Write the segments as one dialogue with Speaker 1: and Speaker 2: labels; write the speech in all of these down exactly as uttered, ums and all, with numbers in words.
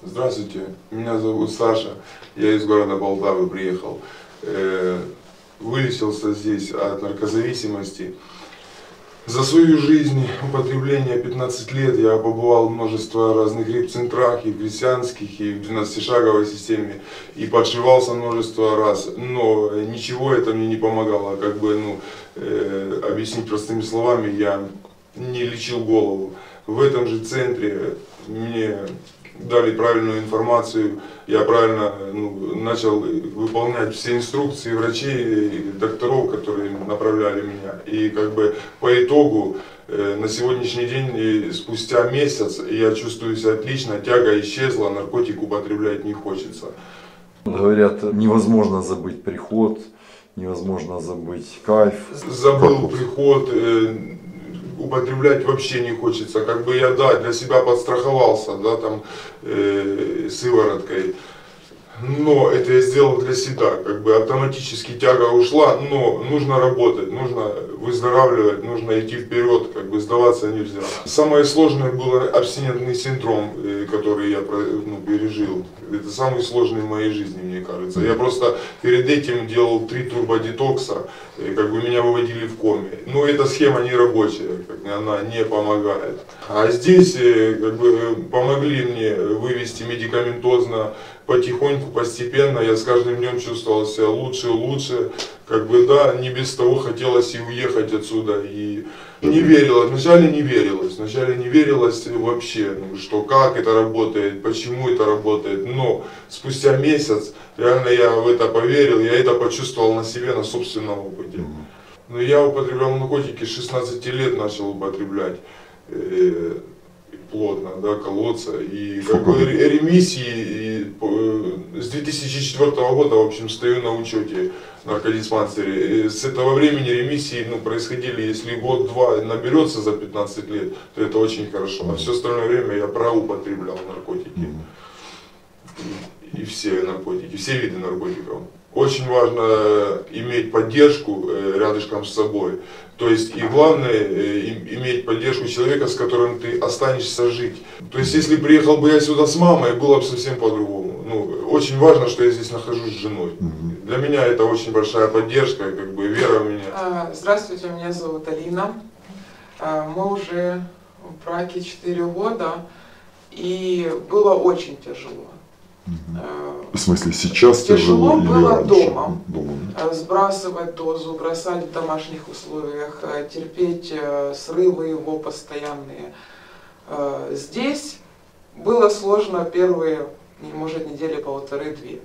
Speaker 1: Здравствуйте, меня зовут Саша, я из города Полтавы приехал. Э, вылечился здесь от наркозависимости. За свою жизнь употребления пятнадцать лет я побывал в множество разных репцентрах, и в крестьянских, и в двенадцатишаговой системе, и подшивался множество раз, но ничего это мне не помогало. Как бы, ну, э, объяснить простыми словами, я не лечил голову. В этом же центре мне дали правильную информацию, я правильно ну, начал выполнять все инструкции врачей и докторов, которые направляли меня. И как бы по итогу э, на сегодняшний день, спустя месяц, я чувствую себя отлично, тяга исчезла, наркотик употреблять не хочется.
Speaker 2: Говорят, невозможно забыть приход, невозможно забыть кайф.
Speaker 1: Забыл приход. Э, употреблять вообще не хочется, как бы я, да, для себя подстраховался, да, там, э, сывороткой, но это я сделал для себя, как бы автоматически тяга ушла, но нужно работать, нужно выздоравливать, нужно идти вперед, как бы сдаваться нельзя. Самое сложное было абстинентный синдром, э, который я ну, пережил, это самый сложный в моей жизни, мне кажется. Я просто перед этим делал три турбодетокса, э, как бы меня выводили в коме, но эта схема не рабочая, как бы она не помогает. А здесь э, как бы помогли мне вывести медикаментозно, потихоньку, постепенно, я с каждым днем чувствовал себя лучше и лучше, как бы, да, не без того хотелось и уехать отсюда, и не верилось, вначале не верилось, вначале не верилось вообще, ну, что как это работает, почему это работает, но спустя месяц, реально я в это поверил, я это почувствовал на себе, на собственном опыте. Но я употреблял наркотики с шестнадцати лет, начал употреблять. Э плотно, да, колоться, и как бы ремиссии, и, э, с две тысячи четвёртого года, в общем, стою на учете в наркодиспансере. И с этого времени ремиссии, ну, происходили, если год-два наберется за пятнадцать лет, то это очень хорошо, а все остальное время я проупотреблял наркотики, и, и все наркотики, все виды наркотиков. Очень важно иметь поддержку рядышком с собой. То есть и главное иметь поддержку человека, с которым ты останешься жить. То есть если приехал бы я сюда с мамой, было бы совсем по-другому. Ну, очень важно, что я здесь нахожусь с женой. Для меня это очень большая поддержка, как бы вера в меня.
Speaker 3: Здравствуйте, меня зовут Алина. Мы уже в браке четыре года, и было очень тяжело.
Speaker 4: В смысле, сейчас
Speaker 3: тяжело, тяжело было
Speaker 4: раньше?
Speaker 3: дома,
Speaker 4: дома,
Speaker 3: сбрасывать дозу, бросать в домашних условиях, терпеть срывы его постоянные. Здесь было сложно первые, может, недели полторы-две.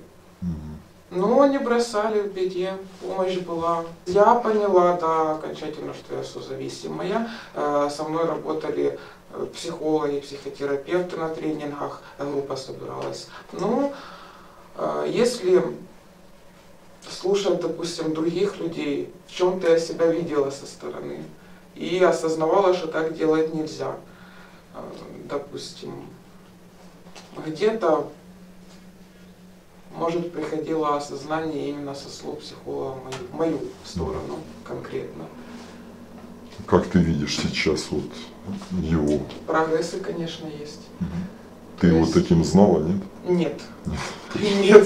Speaker 3: Но не бросали в беде, помощь была. Я поняла, да, окончательно, что я созависимая. Со мной работали психологи, психотерапевты на тренингах, группа собиралась. Ну, если слушать, допустим, других людей, в чем-то я себя видела со стороны и осознавала, что так делать нельзя. Допустим, где-то, может, приходило осознание именно со слов психолога в мою, в мою сторону конкретно.
Speaker 4: Как ты видишь сейчас вот его?
Speaker 3: Прогрессы, конечно, есть.
Speaker 4: Ты
Speaker 3: То
Speaker 4: его
Speaker 3: есть...
Speaker 4: таким знала, нет?
Speaker 3: Нет. Нет.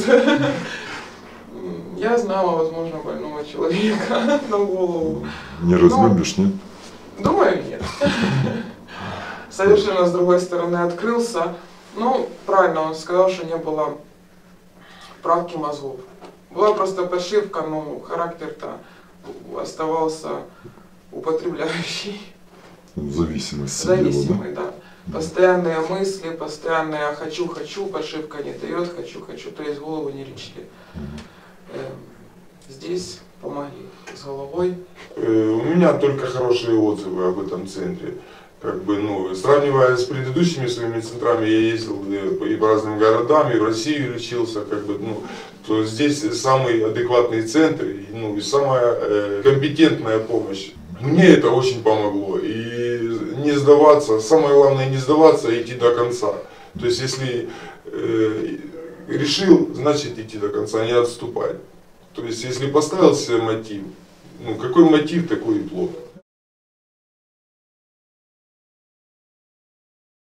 Speaker 3: Я знала, возможно, больного человека на голову.
Speaker 4: Не разлюбишь, нет?
Speaker 3: Думаю, нет. Совершенно с другой стороны открылся. Ну, правильно, он сказал, что не было правки мозгов. Была просто подшивка, но характер-то оставался употребляющий.
Speaker 4: Зависимость.
Speaker 3: Зависимый, да? Да. Постоянные мысли, постоянные хочу-хочу, подшивка не дает, хочу-хочу, то есть голову не лечили. Э, здесь помогли с головой.
Speaker 1: Э, у меня только хорошие отзывы об этом центре. Как бы, ну, сравнивая с предыдущими своими центрами, я ездил и по разным городам, и в Россию лечился, как бы, ну, то здесь самый адекватный центр, и, ну, и самая э, компетентная помощь. Мне это очень помогло, и не сдаваться, самое главное не сдаваться, а идти до конца. То есть если э, решил, значит идти до конца, не отступать. То есть если поставил себе мотив, ну какой мотив, такой и плод.